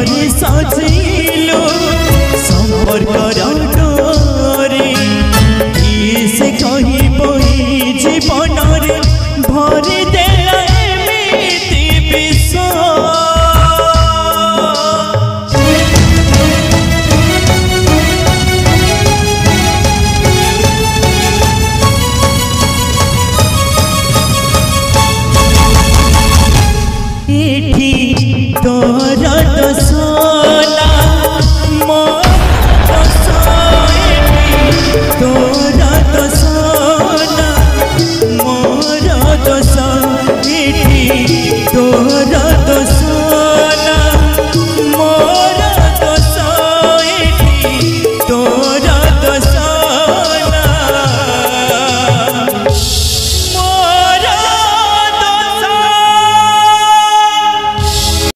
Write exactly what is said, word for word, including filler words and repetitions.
घरे सजैलो संपर्क डोरी से कही बही जीवन रे भरी देला एमिति विष एठी तोर दोष